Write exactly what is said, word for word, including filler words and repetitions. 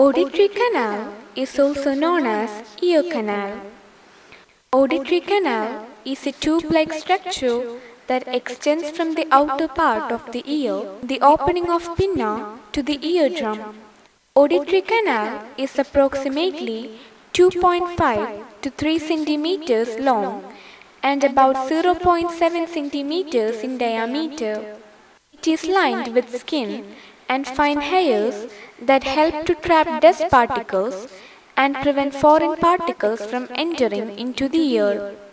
Auditory canal is also known as ear canal. Auditory canal is a tube-like structure that extends from the outer part of the ear, the opening of pinna, to the eardrum. Auditory canal is approximately two point five to three centimeters long and about zero point seven centimeters in diameter. It is lined with skin and fine hairs that help to trap dust particles and prevent foreign particles from entering into the ear.